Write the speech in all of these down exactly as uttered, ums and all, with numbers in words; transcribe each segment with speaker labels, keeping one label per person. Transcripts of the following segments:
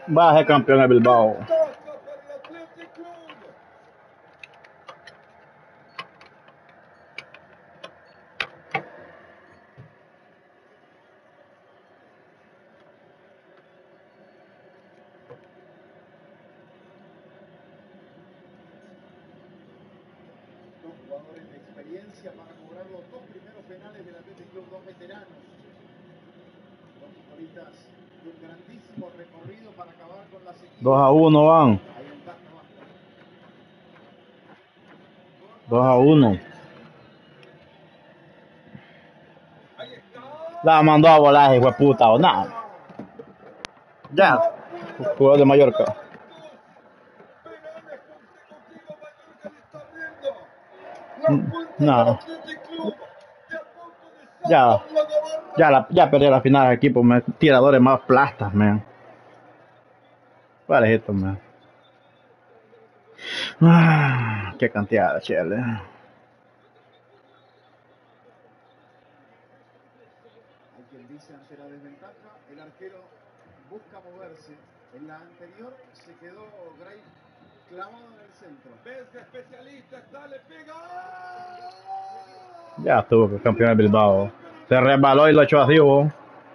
Speaker 1: Va a ser campeón de Bilbao.
Speaker 2: Jugadores de experiencia para cobrar los dos primeros penales del Athletic Club, dos veteranos, dos futbolistas de un grandísimo recorrido para acabar con la sequía.
Speaker 1: dos a uno van. dos a uno. La mandó a volar, hijo de puta, o nada. Ya, jugador de Mallorca. No. Ya, ya, la, ya perdió la final de equipo, man. Tiradores más plastas, man. ¿Cuál es esto, man? Ah, qué cantidad de chile.
Speaker 2: Hay quien dice ante la desventaja, el arquero busca moverse. En la anterior se quedó Gray clavado en el centro. Ves que especialista está, le pega.
Speaker 1: Ya estuvo que campeón de Bilbao. Se resbaló y lo echó así, vos.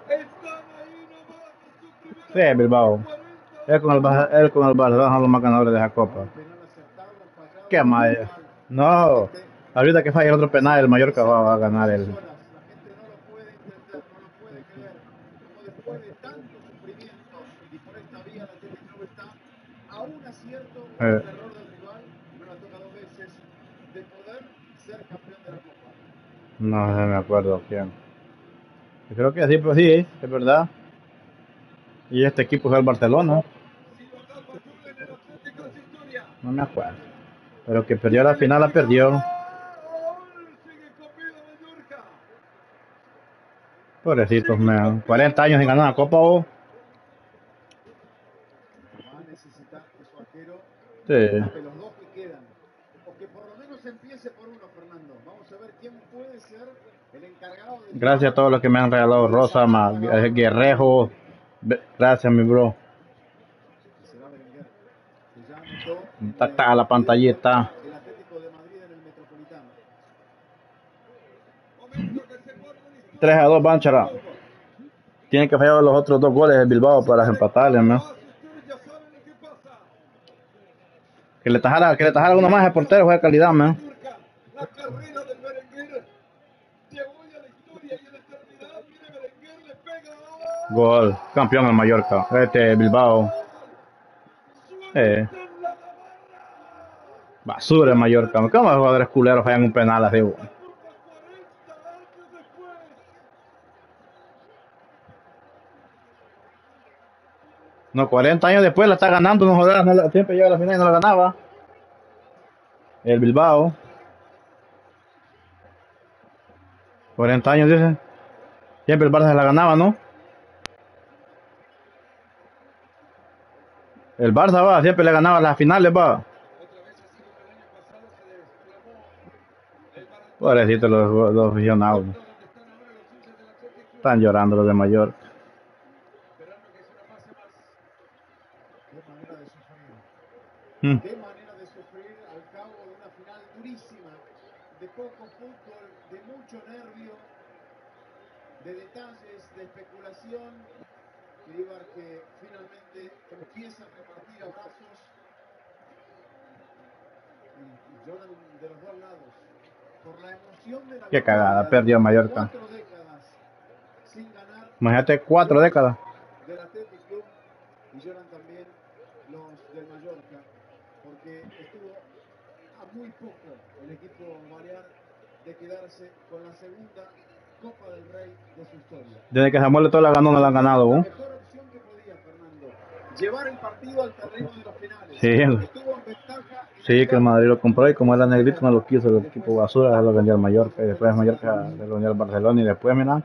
Speaker 1: Sí, Bilbao. Él con el él con el Barcelona son los más ganadores de esa copa. ¿Qué más? No. Ahorita que falla el otro penal, el Mallorca va, va a ganar el.
Speaker 2: La gente no lo puede entender, no lo puede creer. Como después de tantos sufrimientos y por esta vía la Athletic Club está a un acierto con el error del rival, no la toca dos veces, de poder ser campeón de la Copa.
Speaker 1: No, no me acuerdo quién. Yo creo que sí, pues sí, es verdad. Y este equipo es el Barcelona. No me acuerdo. Pero que perdió la final, la perdió. Pobrecitos, man. cuarenta años sin ganar la Copa, vos.
Speaker 2: Va a necesitar que su arquero
Speaker 1: Sí.
Speaker 2: tape los dos que quedan. O que por lo menos empiece por uno, Fernando. Vamos a ver quién puede ser el encargado de...
Speaker 1: Gracias a todos los que me han regalado Rosa, ma, Guerrejo. Gracias, mi bro. Está, está la pantallita.
Speaker 2: El Atlético de Madrid en el Metropolitano.
Speaker 1: tres a dos, Banchara. Tienen que fallar los otros dos goles de Bilbao para empatarle, ¿no? Que le tajara, que le tajara uno más al portero, fue de calidad, ¿no?
Speaker 2: La carrera del Berenguer llegó ya la historia y en la eternidad. Mire, Berenguer le pega.
Speaker 1: Gol, campeón en Mallorca, este Bilbao. Eh. Basura en Mallorca. ¿Cómo los jugadores culeros fallan un penal así? No, cuarenta años después la está ganando, no jodas, no la, siempre llega a la final y no la ganaba. El Bilbao. cuarenta años, dicen. Siempre el Barça se la ganaba, ¿no? El Barça va, siempre le ganaba las finales, va. Pobrecitos los, los aficionados. Están llorando los de Mallorca.
Speaker 2: Hmm. Qué manera de sufrir al cabo de una final durísima, de poco fútbol, de mucho nervio, de detalles, de especulación. Ibar que finalmente empieza a repartir abrazos y lloran de los dos lados por la emoción de la...
Speaker 1: Qué cagada, perdió Mallorca.
Speaker 2: Cuatro décadas sin ganar.
Speaker 1: Imagínate, cuatro décadas.
Speaker 2: Del Athletic Club, y lloran también los del Mallorca, porque estuvo a muy poco el equipo balear de quedarse con la segunda Copa del Rey de su historia.
Speaker 1: Desde que Samuel Eto'o la ganó, no la han ganado, ¿no?
Speaker 2: La mejor opción que podía, Fernando, llevar el partido al terreno de los finales.
Speaker 1: Sí,
Speaker 2: Estuvo en ventaja.
Speaker 1: Sí, que el Madrid lo compró y como era negrito no lo quiso, el equipo basura lo vendió al Mallorca y después Mallorca se lo vendió al Barcelona y después, mira.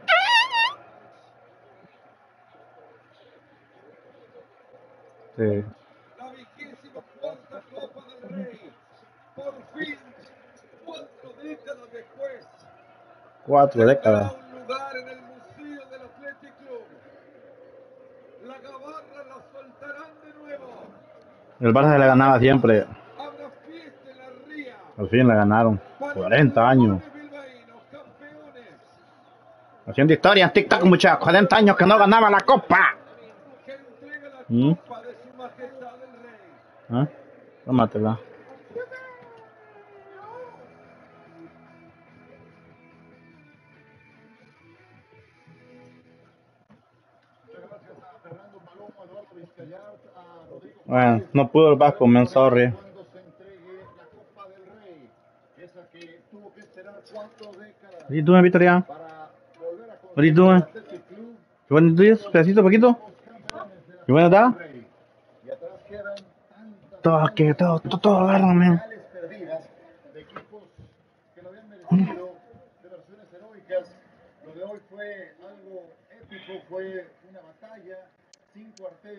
Speaker 1: Sí.
Speaker 2: La vigésima cuarta Copa del Rey. Por fin, cuatro décadas después.
Speaker 1: Cuatro décadas.
Speaker 2: Un lugar en el museo del Athletic Club. La gabarra la soltarán
Speaker 1: El Barça se la ganaba siempre. Al fin la ganaron. cuarenta años. Haciendo historia en TikTok, muchachos. cuarenta años que no ganaba la copa. ¿Mm? ¿Ah? Tómatela. Bueno, no pudo el Vasco, man, sorry. What are you doing, Victoria? What are you doing? You want to do this? Pedacito, poquito? You want to die? Todo, que todo, todo, todo agarra, man.
Speaker 2: Lo de hoy fue algo épico, fue una batalla sin cuartel.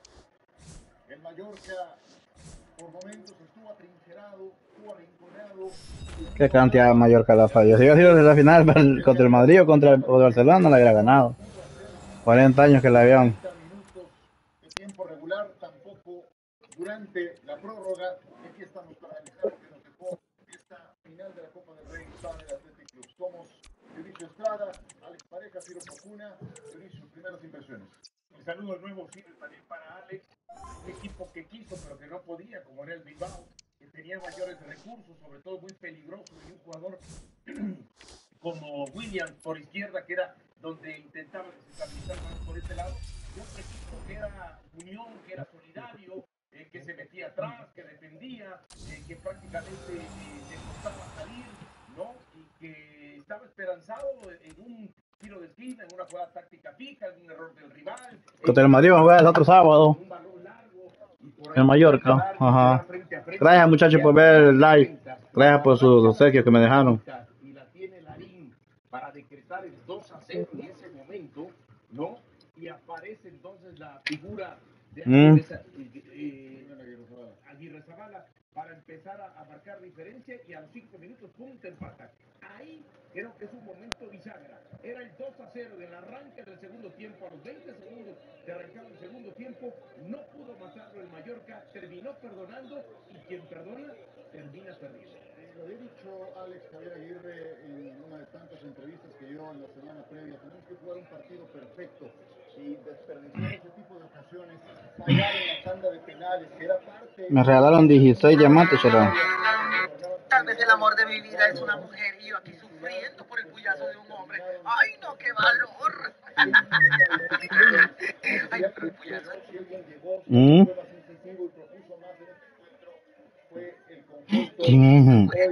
Speaker 2: El Mallorca por momentos estuvo atrincherado, estuvo arrinconado.
Speaker 1: Qué cantidad de Mallorca la falló. Si hubiera sido la final contra el Madrid o contra el o de Barcelona, no la hubiera ganado. cuarenta años que la habían.
Speaker 2: Minutos de tiempo regular, tampoco durante la prórroga. Aquí estamos para analizar lo que nos dejó esta final de la Copa del Rey para el Athletic Club. Somos Dionisio Estrada, Alex Pareja, Ciro Procuna. Dionisio, primeras impresiones.
Speaker 3: Un saludo nuevo sí, también para Alex, un equipo que quiso pero que no podía, como era el Bilbao, que tenía mayores recursos, sobre todo muy peligroso, y un jugador como Williams por izquierda, que era donde intentaba desestabilizar más por este lado, y un equipo que era unión, que era solidario, eh, que se metía atrás, que defendía, eh, que prácticamente eh, le costaba salir, ¿no? Y que estaba esperanzado en un tiro de esquina, en una jugada táctica fija, en un error del rival.
Speaker 1: Contra el Madrid vamos a jugar el otro sábado. En Mallorca. Ajá. Gracias, muchachos, por ver el live. Gracias por sus obsequios que me dejaron.
Speaker 3: Y la tiene Larín para decretar el dos a cero en ese momento, ¿no? Y aparece entonces la figura de
Speaker 1: Mm.
Speaker 3: eh, Aguirrezabala para empezar a, a marcar diferencia, y a los cinco minutos, pum, te empatan. Ahí creo que es un momento bisagra. Era el dos a cero del arranque del segundo tiempo, a los veinte segundos de arrancar el segundo tiempo, no pudo matarlo el Mallorca, terminó perdonando, y quien perdona, termina perdiendo.
Speaker 2: Lo había dicho Alex Javier Aguirre en una de tantas entrevistas que dio en la semana previa. Tenemos que jugar un partido perfecto y desperdiciar ese tipo de ocasiones, fallar en la tanda de penales, que era parte...
Speaker 1: Me regalaron dieciséis diamantes, ¿verdad?
Speaker 4: Tal vez el amor de mi vida es una mujer y yo aquí sufriendo por el cuyazo de un hombre. ¡Ay, no, qué valor! Ay, pero el cuyazo.
Speaker 1: Mm. ¿Quién es?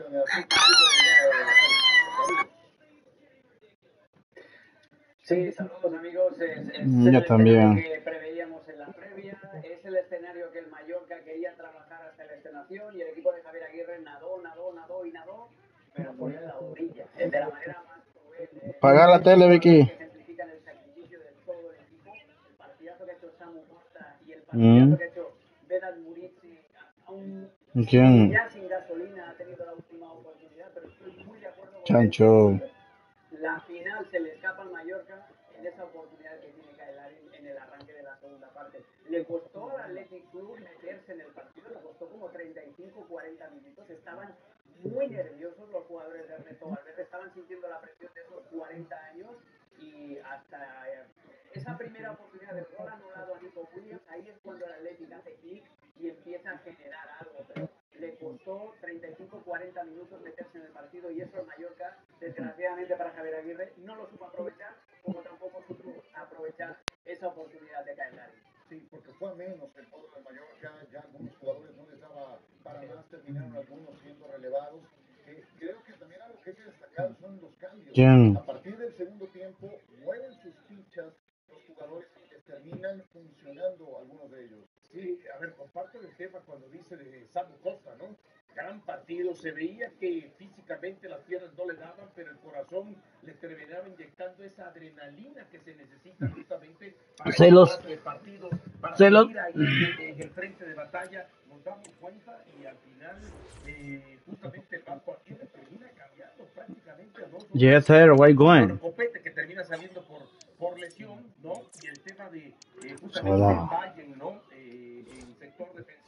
Speaker 5: Sí, saludos amigos. Es, es
Speaker 1: Mm,
Speaker 5: el
Speaker 1: yo también.
Speaker 5: escenario que preveíamos en la previa. Es el escenario que el Mallorca quería trabajar hasta la extenuación, y el equipo de Javier Aguirre nadó, nadó, nadó y nadó, pero fue en la orilla, de la manera más cruel. Eh,
Speaker 1: Pagar la tele, Vicky.
Speaker 5: que ejemplifican el sacrificio de todo el equipo, el partidazo que ha hecho Samu Costa y el partidazo
Speaker 1: Mm.
Speaker 5: que ha hecho Vedat Murici, aún
Speaker 1: ¿Quién?
Speaker 5: ya sin gasolina ha tenido la última oportunidad, pero estoy muy de acuerdo con
Speaker 1: Chancho.
Speaker 5: la final se le escapa al Mallorca en esa oportunidad que tiene Caelari en el arranque de la segunda parte. Le costó al Athletic Club meterse en el partido, le costó como treinta y cinco cuarenta minutos. Estaban muy nerviosos los jugadores de Ernesto Valverde, estaban sintiendo la presión de esos cuarenta años, y hasta esa primera oportunidad del gol anulado a Nico Williams, ahí es cuando el Athletic hace clic y empieza a generar algo, pero le costó treinta y cinco cuarenta minutos meterse en el partido, y eso el Mallorca, desgraciadamente para Javier Aguirre, no lo supo aprovechar, como tampoco supo aprovechar esa oportunidad de Caelari.
Speaker 2: Sí, porque fue menos el juego del Mallorca, ya algunos jugadores no les daba para más, terminaron algunos siendo relevados. Eh, creo que también algo que hay que destacar son los cambios.
Speaker 1: ¿Quién?
Speaker 2: A partir del segundo tiempo mueven sus fichas los jugadores y les terminan funcionando algunos de ellos.
Speaker 3: Sí, a ver, comparto el tema cuando dice de Samu Costa, ¿no? Gran partido, se veía que físicamente las piernas no le daban, pero el corazón le terminaba inyectando esa adrenalina que se necesita justamente para
Speaker 1: Celos.
Speaker 3: el partido, para
Speaker 1: Celos.
Speaker 3: seguir ahí en, en el frente de batalla. Nos damos cuenta, y al final eh, justamente el Vasco aquí le termina cambiando prácticamente a dos.
Speaker 1: Yes, sir. Where you going?
Speaker 3: Copete, que termina saliendo por, por lesión, ¿no? Y el tema de eh, justamente
Speaker 1: Hola.
Speaker 3: el Bayern, ¿no? Eh, en sector defensivo.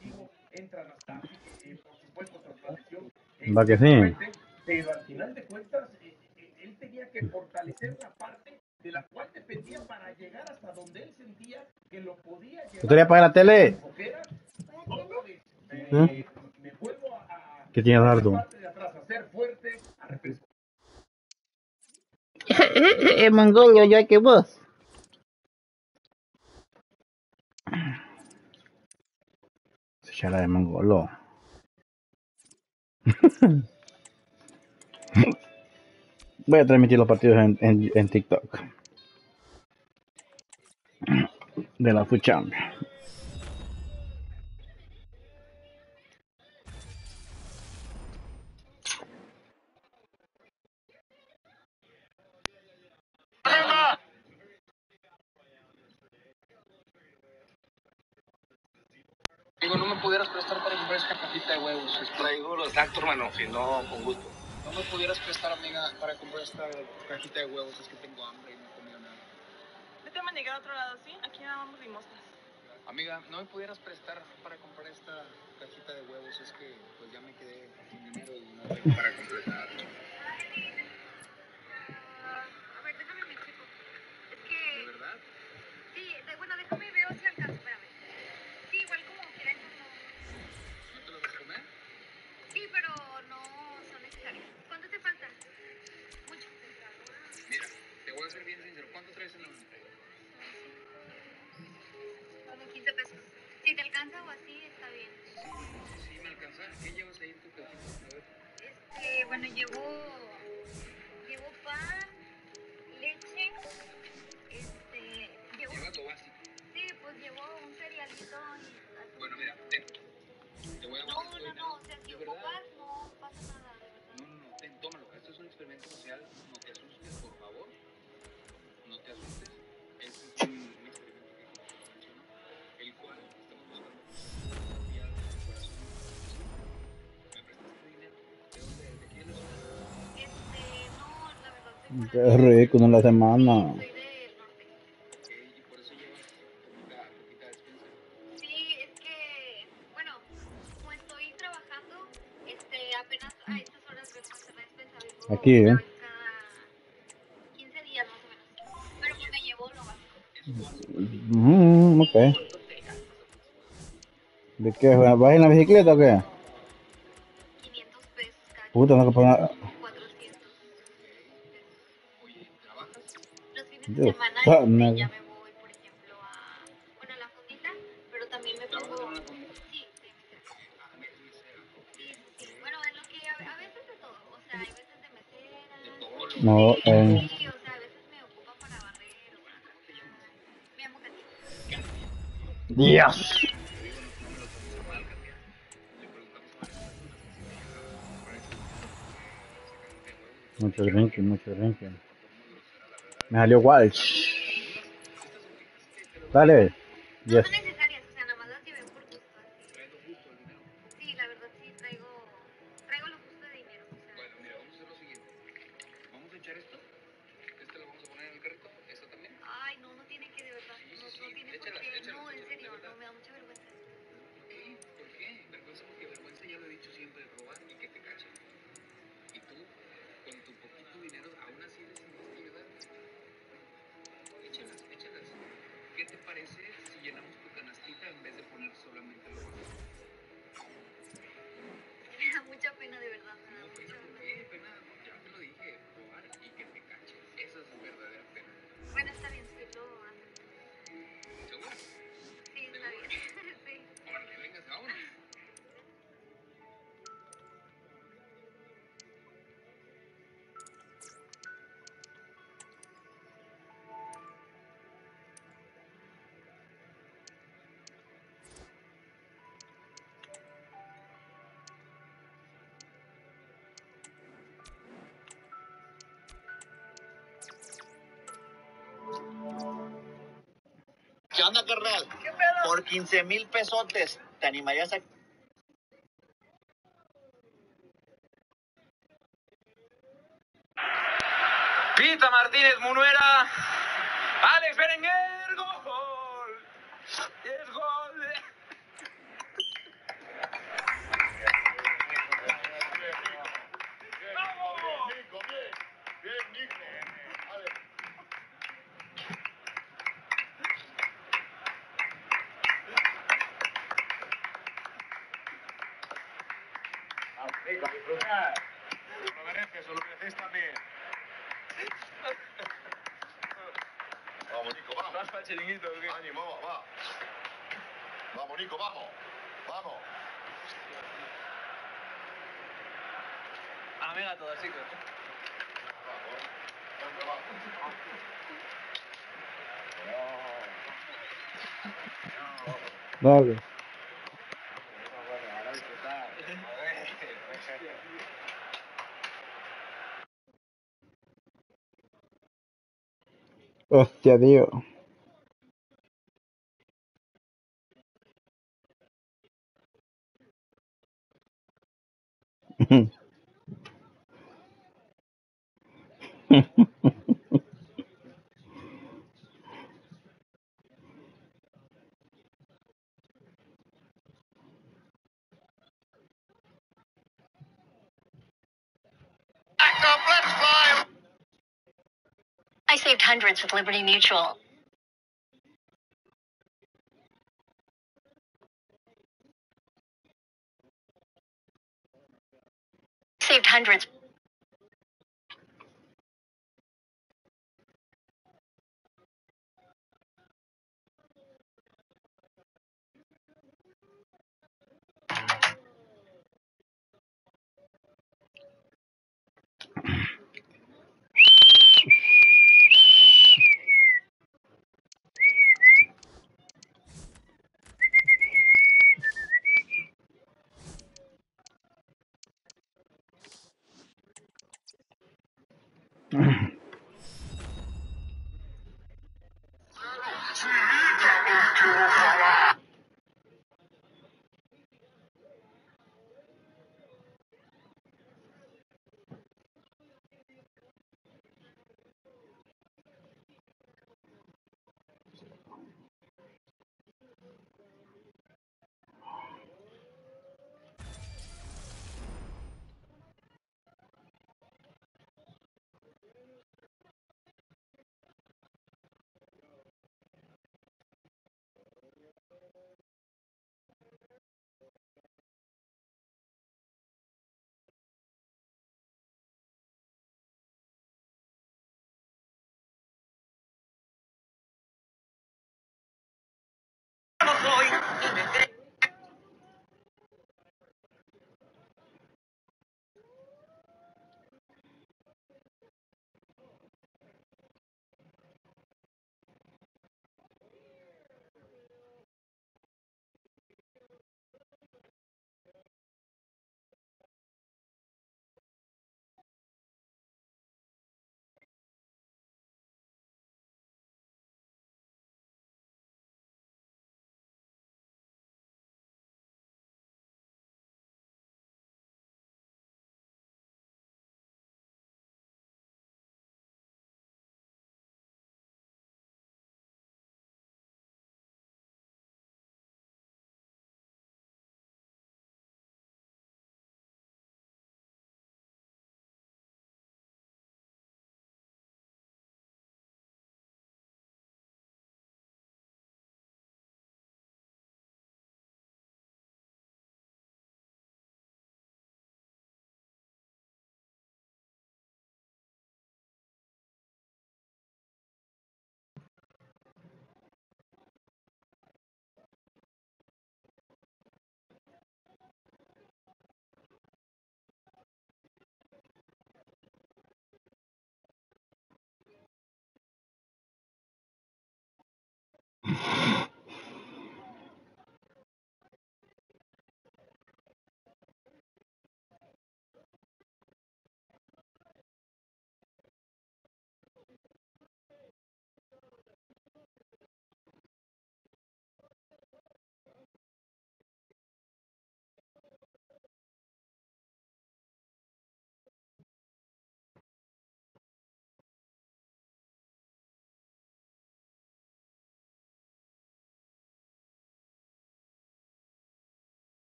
Speaker 1: Va que sí.
Speaker 3: Pero al final de cuentas, eh, eh, él tenía que fortalecer la parte de la cual dependía para llegar hasta donde él sentía que lo podía llevar.
Speaker 1: ¿Usted le apaga la tele?
Speaker 3: Otra vez, eh,
Speaker 1: ¿Eh?
Speaker 3: me vuelvo a,
Speaker 1: ¿Qué tienes,
Speaker 3: a la
Speaker 1: Ardo?
Speaker 3: parte de atrás, a ser fuerte, a representar.
Speaker 6: El mongolio, ya que vos.
Speaker 1: Se echará de mongolo. Voy a transmitir los partidos en, en, en TikTok. De la Food Champ.
Speaker 7: Digo, ¿no me pudieras prestar para comprar esta cajita de huevos? Es traigo los actos, hermano, si no, con gusto. ¿No me pudieras prestar, amiga, para comprar esta cajita de huevos? Es que tengo hambre y no he comido nada.
Speaker 8: Vete a manejar a otro lado, ¿sí? Aquí nada vamos limosnas.
Speaker 7: Amiga, ¿no me pudieras prestar para comprar esta cajita de huevos? Es que, pues, ya me quedé sin dinero y no tengo para completar.
Speaker 9: A ver, déjame me explico. Es que...
Speaker 7: ¿De verdad?
Speaker 9: Sí, de- bueno, déjame veo si alcanzo, espérame. Sí, igual como quieras, no...
Speaker 7: ¿No te lo vas a comer?
Speaker 9: Sí, pero no son necesarios. ¿Cuánto te falta? Mucho.
Speaker 7: Mira, te voy a ser bien sincero. ¿Cuánto traes en la mano?
Speaker 9: Como quince pesos. Si te alcanza o así, está bien.
Speaker 7: Sí, sí, me alcanza. ¿Qué llevas ahí en tu cajita? A ver.
Speaker 9: Este, bueno, llevo... Llevo pan, leche, este... Llevo...
Speaker 7: Llevas lo básico.
Speaker 9: Sí, pues llevo un cerealito y... así.
Speaker 7: Bueno, mira, ten. Te voy a
Speaker 9: No,
Speaker 7: pasar tu
Speaker 9: no,
Speaker 7: dinero.
Speaker 9: no, o sea, si
Speaker 7: ¿De verdad?
Speaker 9: ocupas, no pasa nada, de verdad.
Speaker 7: No, no, no, ten, tómalo. Esto es un experimento social. No te asustes, por favor. No te asustes. Es un, un experimento que menciono, el cual estamos buscando confiar en el corazón. ¿Me prestas tu dinero? ¿De dónde? ¿De aquí de la ciudad?
Speaker 9: Este, no, la verdad, soy
Speaker 1: Qué
Speaker 9: foránea.
Speaker 1: rico, no la semana.
Speaker 9: Soy del norte.
Speaker 7: Ok, y por eso llevas poquita, poquita despensa.
Speaker 9: Sí, es que, bueno, como estoy trabajando, este, apenas a estas horas vengo a hacer la despensa, vengo
Speaker 1: Aquí,
Speaker 9: una
Speaker 1: ¿eh?
Speaker 9: vez cada quince días más o menos. Pero pues me llevo lo básico.
Speaker 1: Mm, ok. ¿De qué? ¿Vas en la bicicleta o qué?
Speaker 9: quinientos pesos cada
Speaker 1: Puta, no que pagar.
Speaker 9: cuatrocientos
Speaker 7: Oye, ¿trabajas?
Speaker 9: Los fines de
Speaker 1: Dios,
Speaker 9: semana
Speaker 1: ah,
Speaker 9: este,
Speaker 1: no.
Speaker 9: ya me voy, por ejemplo, a, bueno, a la fondita, pero también me
Speaker 7: ¿Trabajas
Speaker 9: pongo,
Speaker 7: en una comida?
Speaker 9: sí, de mesera.
Speaker 7: Ah, eres mesera. Ok,
Speaker 9: Sí,
Speaker 7: ok.
Speaker 9: sí. Bueno, es lo que a, a veces de todo, o sea, hay veces de mesera,
Speaker 7: De todo lo
Speaker 1: No,
Speaker 9: sí,
Speaker 1: eh.
Speaker 9: sí, o sea, a veces me ocupan para barrer o para...
Speaker 7: ¿Cómo te llamas?
Speaker 9: Me llamo Katy.
Speaker 1: Dios.
Speaker 7: Te digo, no, no me lo tomes a mal, Katia. Le preguntamos a varias personas que si te ayudaban a comprar esta, esta cajita de huevos. Y
Speaker 1: Mucho
Speaker 7: todos me
Speaker 1: drinking,
Speaker 7: dijeron
Speaker 1: mucho drinking.
Speaker 7: de forma grosera, la verdad.
Speaker 1: Me salió Walsh.
Speaker 7: Unas, estas hojitas que te las voy a
Speaker 1: Dale.
Speaker 9: No
Speaker 1: Yes.
Speaker 9: son necesarias, o sea, nada más las llevé por gusto, así.
Speaker 7: traer lo justo el dinero.
Speaker 9: Sí, la verdad sí, traigo, traigo lo justo de dinero, o sea...
Speaker 7: Bueno, mira, vamos a hacer lo siguiente. Vamos a echar esto. Este lo vamos a poner en el carrito. Esto también.
Speaker 9: Ay, no, no tiene que, de verdad,
Speaker 7: Sí,
Speaker 9: no,
Speaker 7: sí,
Speaker 9: no
Speaker 7: sí.
Speaker 9: tiene por
Speaker 7: Échalas,
Speaker 9: qué,
Speaker 7: échalas,
Speaker 9: no, en
Speaker 7: échalas,
Speaker 9: serio,
Speaker 7: de verdad.
Speaker 9: no, me da mucha vergüenza.
Speaker 7: ¿Por qué? ¿Por qué? Vergüenza porque vergüenza ya lo he dicho siempre, robar y que te cachen. Y tú, con tu poquito dinero, aún así decidiste ayudar. Échalas, échalas. ¿Qué te parece si llenamos tu canastita en vez de poner solamente lo básico?
Speaker 9: Me da mucha pena, de verdad, me da
Speaker 7: No, pena,
Speaker 9: mucha
Speaker 7: ¿por
Speaker 9: pena.
Speaker 7: qué? Pena, ya te lo dije, robar y que te cachen. Esa es verdadera pena.
Speaker 9: Bueno, está bien, sí, lo acepto.
Speaker 7: ¿Segura?
Speaker 9: Sí, está bien, sí.
Speaker 7: Órale, venga, vámonos.
Speaker 10: ¿Qué onda, carnal?
Speaker 9: ¿Qué pedo?
Speaker 10: Por quince mil pesotes, ¿te animarías a...?
Speaker 7: Pita Martínez Munuera. Alex Berenguer. Gol. Es gol.
Speaker 11: chiringuito. Ánimo, va. Vamos, Nico, vamos. Vamos.
Speaker 12: Amiga, todo, chicos.
Speaker 1: Dale. Hostia, tío.
Speaker 13: I saved hundreds with Liberty Mutual. Saved hundreds.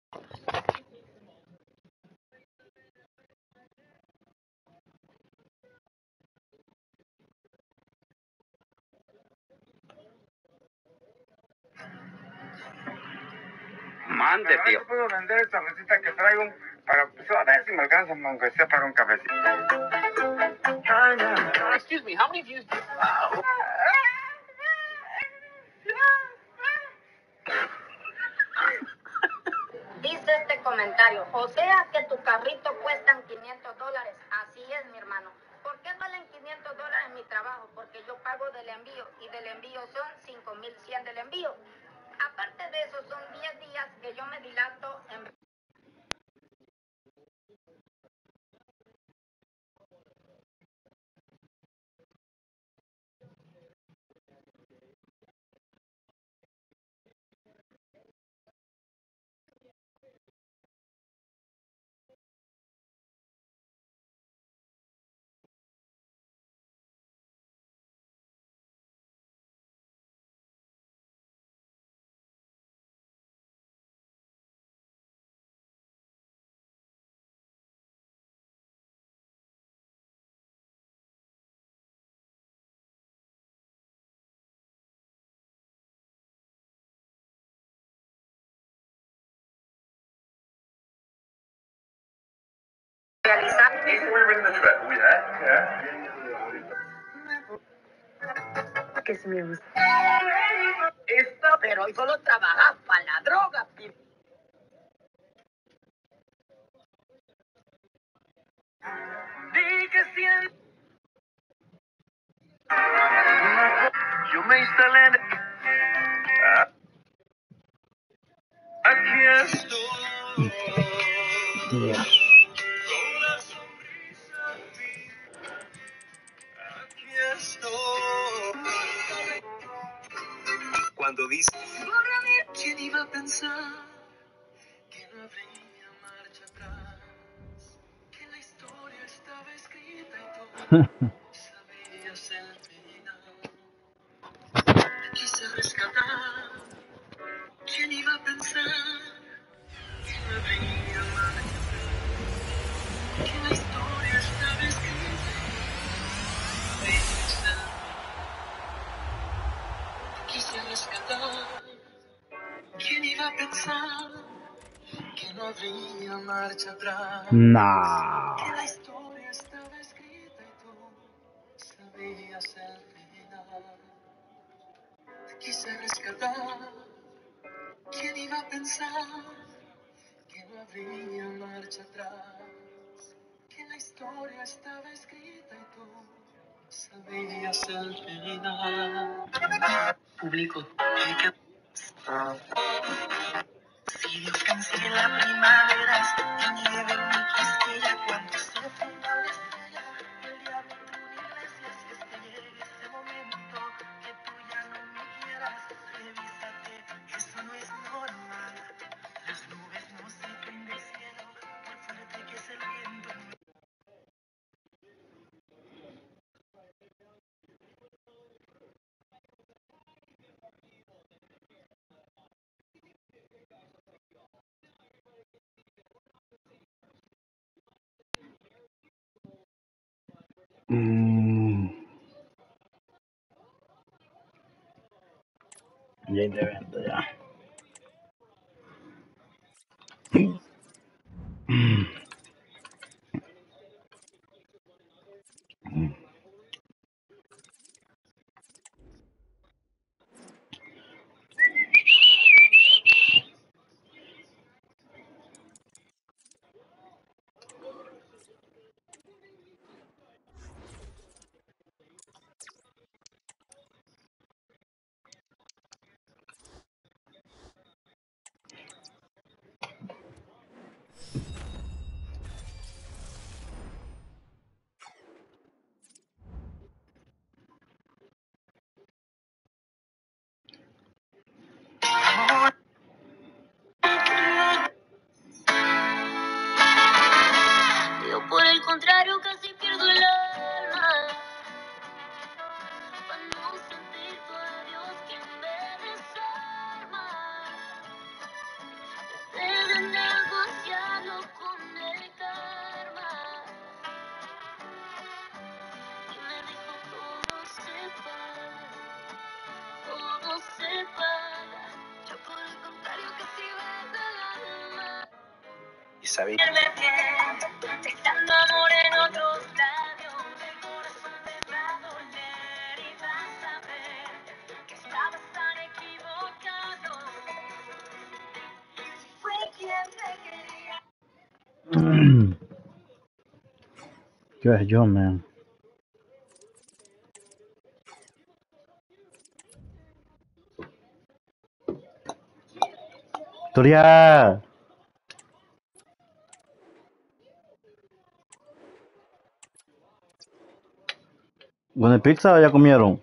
Speaker 12: Mande, tío. Puedo vender esta receta que traigo para, pues, a ver si me alcanza, aunque sea para un cafecito.
Speaker 5: Excuse me, how many views?
Speaker 14: Dice este comentario, o sea que tu carrito cuestan quinientos dólares. Así es, mi hermano. ¿Por qué valen quinientos dólares mi trabajo? Porque yo pago del envío y del envío son cinco mil cien del envío. Aparte de eso, son diez días que yo me dilato en... realizar. Que se me gusta. Esto, pero hoy solo trabaja para la droga, pi- Di que siento.
Speaker 12: Yo me instalé en... Ah, aquí estoy.
Speaker 1: Yeah.
Speaker 12: Con la sonrisa en mí. Aquí estoy. Cuando dice... ¿Quién iba a pensar que no habría marcha atrás? Que la historia estaba escrita y tú sabías el final. Te quise rescatar. ¿Quién iba a pensar que no habría marcha atrás? Que la historia estaba escrita y tú sabías el final. Te quise rescatar. ¿Quién iba a pensar que no habría marcha atrás?
Speaker 1: Nah.
Speaker 12: Que la historia estaba escrita y tú sabías el final. Te quise rescatar. ¿Quién iba a pensar que no habría marcha atrás? Que la historia estaba escrita y tú sabías el final. Público. Si Dios cancela la primavera, la nieve en mi quisquilla, cuando se funda la estrella, el diablo en una iglesia, si es que llegue ese momento, que tú ya no me quieras, revísate, eso no es normal. Las nubes no se caen del cielo, por fuerte que es el viento.
Speaker 1: Mm. Ya hay de evento ya.
Speaker 15: Y sabéis.
Speaker 12: Dejando amor en otros labios, el corazón te va a doler y vas a ver que estabas tan equivocado. Si fue quien te quería.
Speaker 1: ¿Qué es yo, man? Victoria. ¿Con pizza o ya comieron?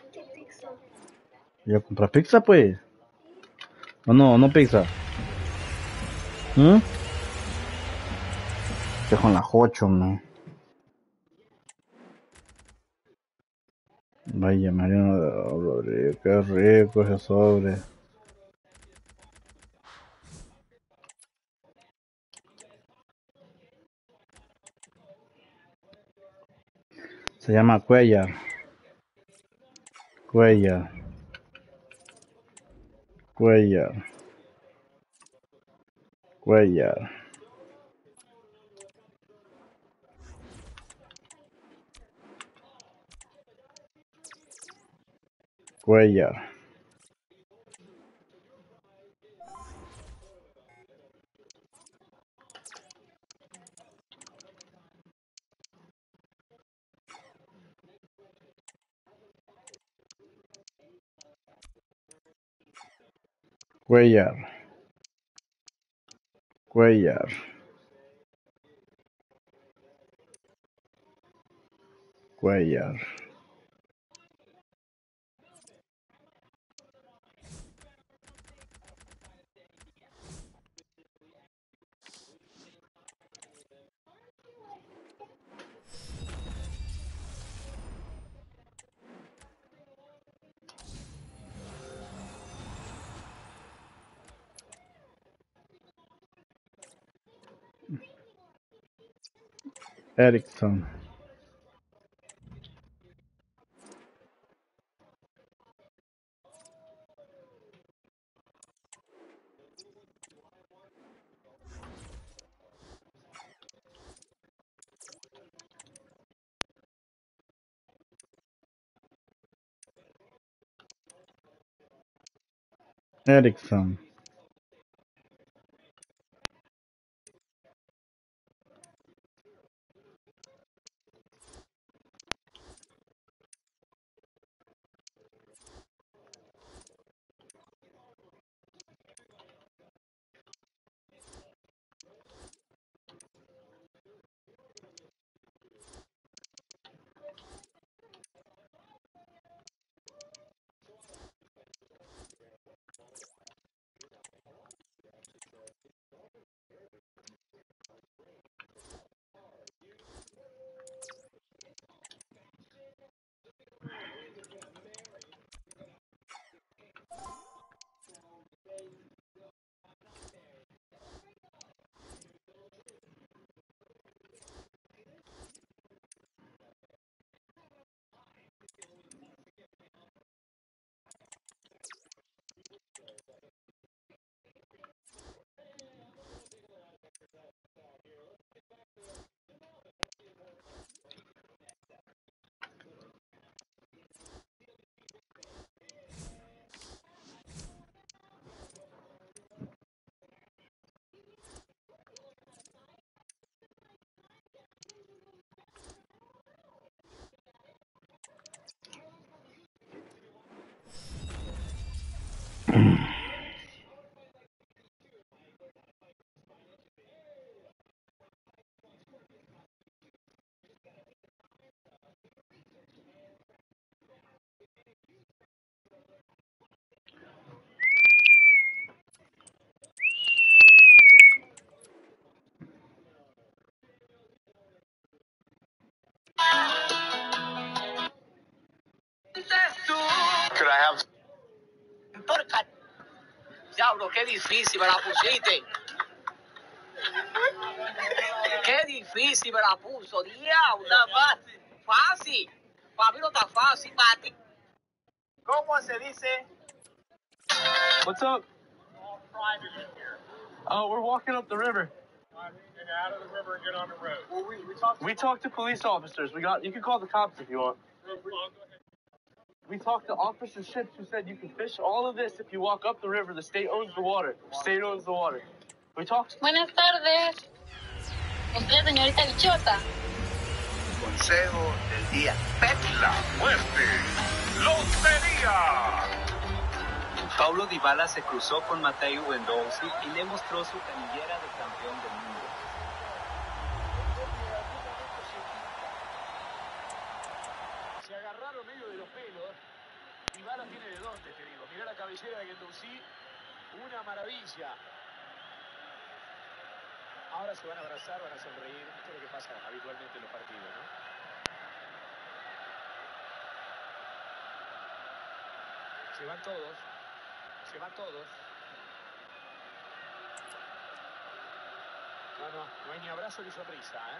Speaker 1: ¿Ya compras pizza, pues? ¿O no? ¿No pizza? ¿Mm? Que con las ocho, man. Vaya, Mariano Rodríguez, qué rico ese sobre. Se llama Cuellar. Cuellar. Cuellar. Cuellar. Cuellar. Cuellar. Cuellar. Cuellar. Erickson. Erickson.
Speaker 10: Could I have...
Speaker 5: Porca. Diablo, qué difícil me la pusiste. Qué difícil me la puso, diablo. Está fácil. Fácil. Para mí no está fácil, para ti. ¿Cómo se dice?
Speaker 16: What's up? Oh, we're walking up the river.
Speaker 15: and out of the river and get on the road. Well, we, we talked. We talked to police officers. We got. You can call the cops if you want. We talked to Officer Ships who said you can fish all of this if you walk up the river. The state owns the water. The state owns the water. We talked.
Speaker 14: Buenas tardes. ¿Usted, señorita Bichota?
Speaker 11: Consejo del día. La muerte. Lotería.
Speaker 16: Paulo Dybala se cruzó con Matteo Guendouzi y le mostró su canillera de campeón del mundo.
Speaker 3: Se agarraron medio de los pelos. Dybala tiene de dónde, te digo. Mirá la cabellera de Guendouzi. Una maravilla. Ahora se van a abrazar, van a sonreír. Esto es lo que pasa habitualmente en los partidos, ¿no? Se van todos. Se van todos. No, no, no hay ni abrazo ni sonrisa, ¿eh?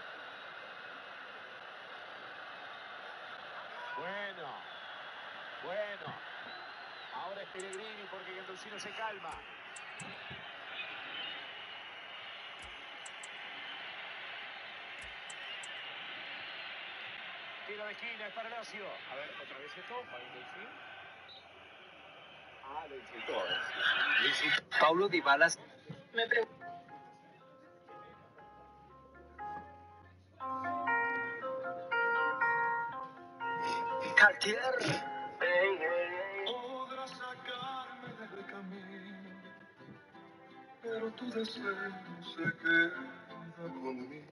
Speaker 3: Bueno, bueno. Ahora es Pellegrini porque Guendouzi no se calma. Tiro de esquina, es para Lazio. A ver, otra vez esto, para Guendouzi. Ah, lo insultó. Lo insultó.
Speaker 16: Paulo Dybala.
Speaker 14: Me pregunto.
Speaker 16: Cartier.
Speaker 12: Podrás sacarme del camino, pero tu deseo se queda conmigo.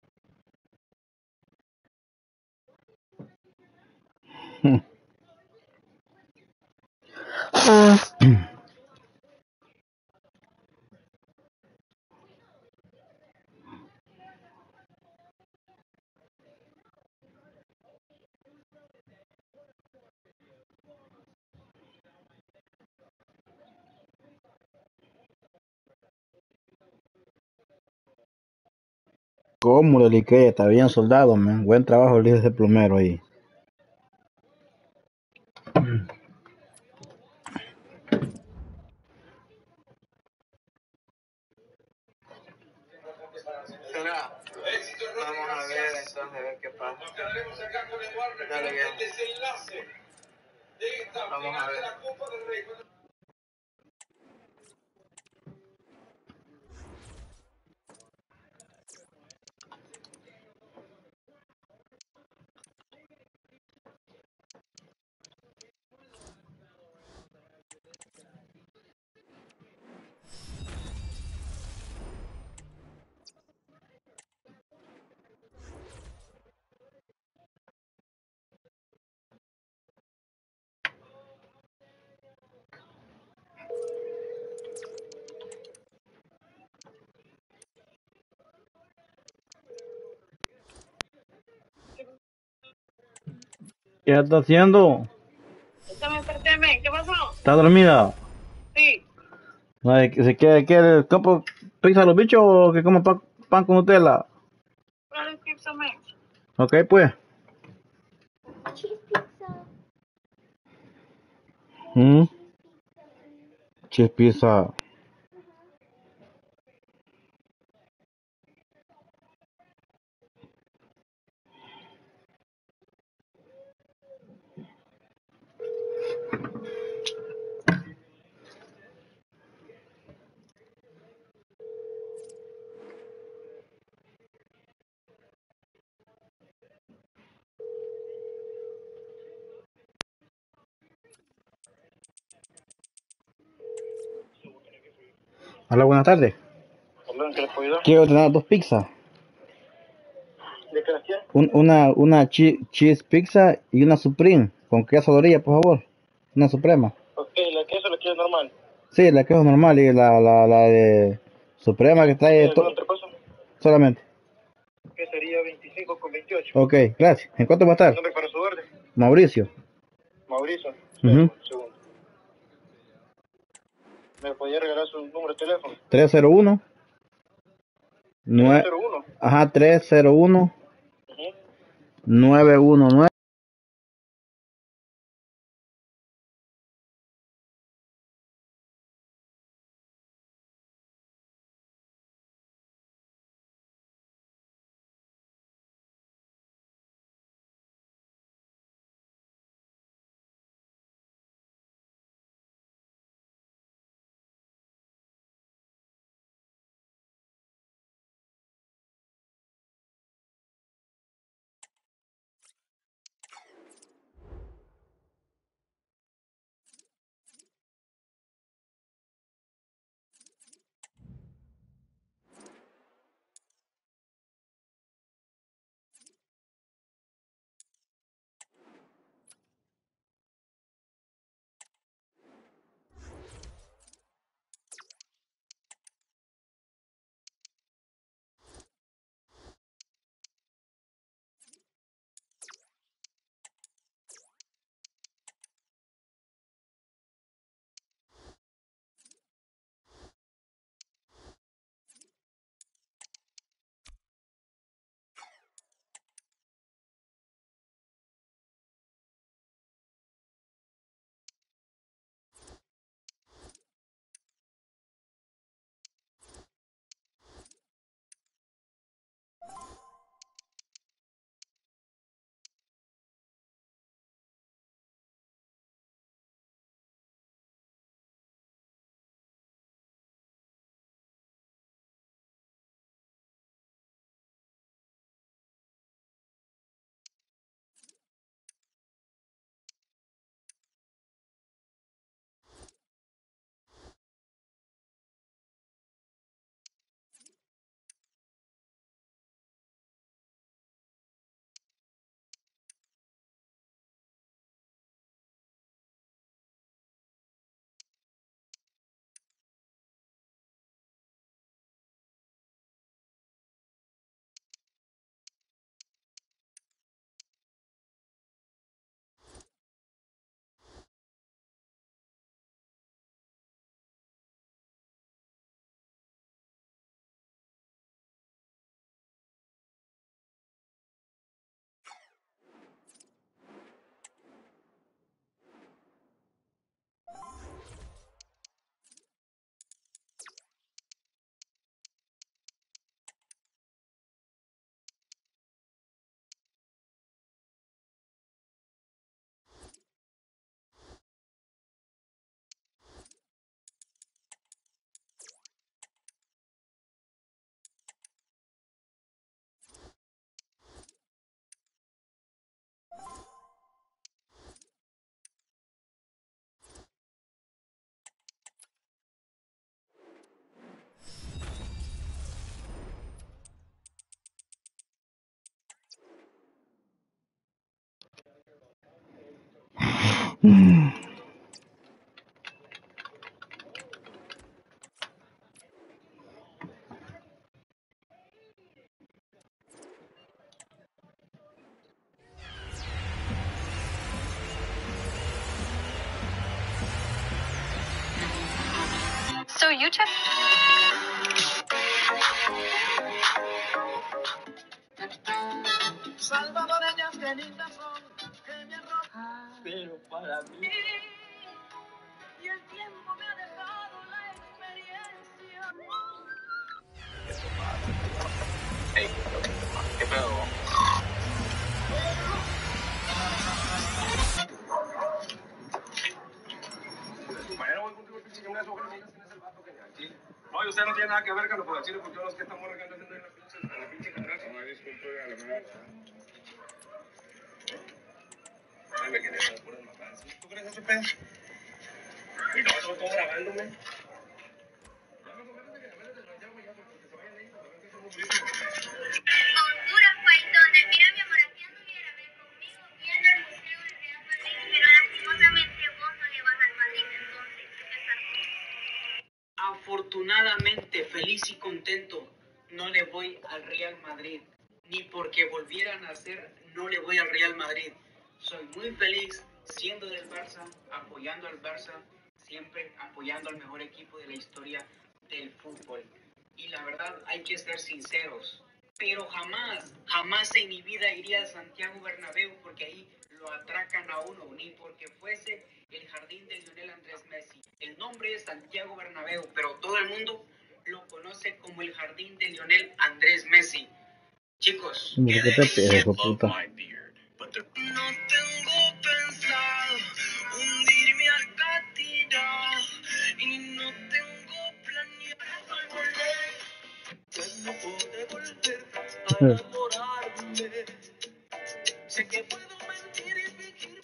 Speaker 1: ¿Cómo le liqué? Está bien soldado, man. Buen trabajo el ese plomero ahí.
Speaker 17: Vamos a ver entonces, a ver qué pasa. Dale bien. Vamos a ver.
Speaker 1: ¿Qué está haciendo?
Speaker 8: Ya me desperté, men. ¿Qué pasó?
Speaker 1: ¿Está dormida?
Speaker 8: Sí.
Speaker 1: Ay, ¿Se quiere, quiere copo pizza a los bichos o que coma pan, pan con Nutella?
Speaker 8: Claro, pizza, men.
Speaker 1: Ok, pues. ¿Mm? Cheese pizza. Hola, buenas tardes.
Speaker 17: Perdón, ¿qué les puedo ayudar?
Speaker 1: Quiero ordenar dos pizzas.
Speaker 17: ¿De qué las quieren?
Speaker 1: Un, una una chi- cheese pizza y una supreme con queso de orilla, por favor. Una suprema.
Speaker 17: Ok, ¿la queso la quieren normal?
Speaker 1: Sí, la queso normal y la, la, la de suprema que trae
Speaker 17: ¿Alguna
Speaker 1: todo.
Speaker 17: otra cosa?
Speaker 1: Solamente.
Speaker 17: Que sería veinticinco con veintiocho.
Speaker 1: Ok, gracias. ¿En cuánto va a estar?
Speaker 17: ¿Nombre para su orden?
Speaker 1: Mauricio.
Speaker 17: Mauricio.
Speaker 1: Ujú.
Speaker 17: Un segundo. ¿Me podía regalar su número de teléfono?
Speaker 1: tres cero uno. nueve,
Speaker 17: cero uno.
Speaker 1: ajá, tres cero uno.
Speaker 17: Ujú.
Speaker 1: nueve uno nueve.
Speaker 13: So you took.
Speaker 12: Salvadoreñas, qué lindas son, qué bien robadas.
Speaker 5: Pero para mí.
Speaker 12: Y el tiempo me ha dejado la experiencia.
Speaker 15: Hey, ¿qué pedo? Mañana voy contigo al pinche gimnasio, ojalá me digas quién es el vato que al chile. No, y usted no tiene nada que ver, Carlos, con el chile, porque yo los que estamos regando haciendo en la pinche, en la pinche gimnasio. No, disculpe, a la verdad. Ay, me quedé con puras mamadas. ¿Tú crees ese pedo? Y no, todo, todo grabándome.
Speaker 9: Honduras, paitones. Mira, mi amor, aquí anduviera ven conmigo viendo el museo del Real Madrid, pero lastimosamente vos no le vas al Madrid, entonces, ¿qué pensás tú?
Speaker 5: Afortunadamente, feliz y contento, no le voy al Real Madrid. Ni porque volvieran a ser, no le voy al Real Madrid. Soy muy feliz siendo del Barça, apoyando al Barça, siempre apoyando al mejor equipo de la historia del fútbol. Y la verdad, hay que ser sinceros. Pero jamás, jamás en mi vida iría a Santiago Bernabéu porque ahí lo atracan a uno, ni porque fuese el jardín de Lionel Andrés Messi. El nombre es Santiago Bernabéu, pero todo el mundo lo conoce como el jardín de Lionel Andrés Messi. Chicos,
Speaker 1: ¿Por qué te pegas, hijo puta?
Speaker 12: No tengo pensado hundirme al catira y no tengo planeado volver. No puedo volver a enamorarme. Sé que puedo mentir y fingir.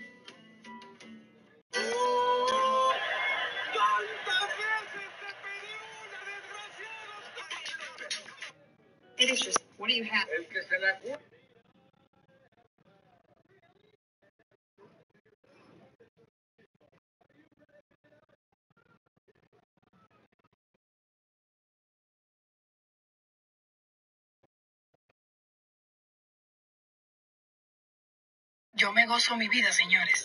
Speaker 12: Oh, tantas veces te pedí una desgraciada.
Speaker 4: It is just, what do you have?
Speaker 3: El que se la cu-
Speaker 4: Yo me gozo mi vida, señores.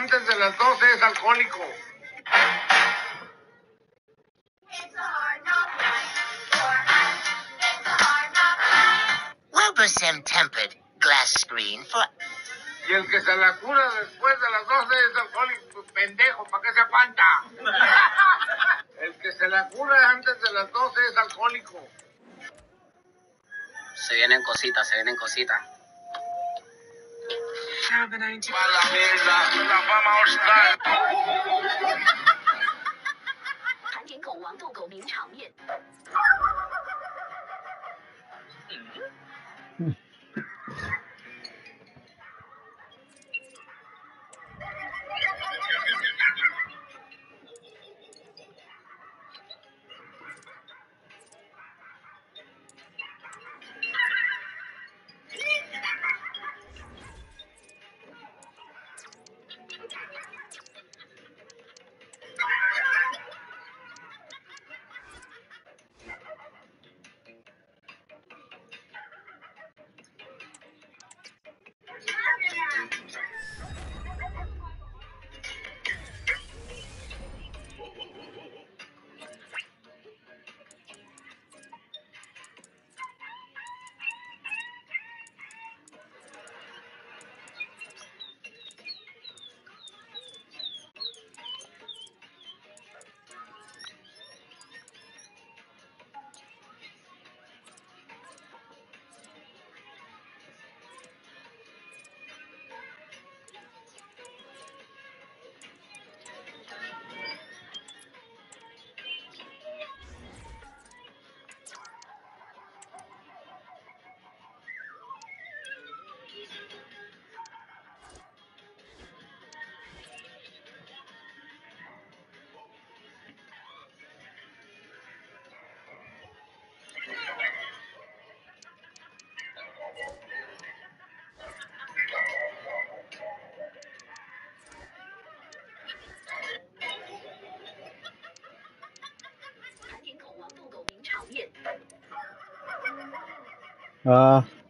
Speaker 17: antes de las doce es alcohólico.
Speaker 18: Wilbersim tempered glass screen for...
Speaker 17: Y el que se la cura después de las doce es alcohólico, pendejo, ¿para qué se aguanta? El que se la cura antes de las doce es alcohólico.
Speaker 18: Se vienen cositas, se vienen cositas.
Speaker 17: Para la mierda, la fama hostal.
Speaker 13: 盘点狗王斗狗名场面。
Speaker 1: Ah.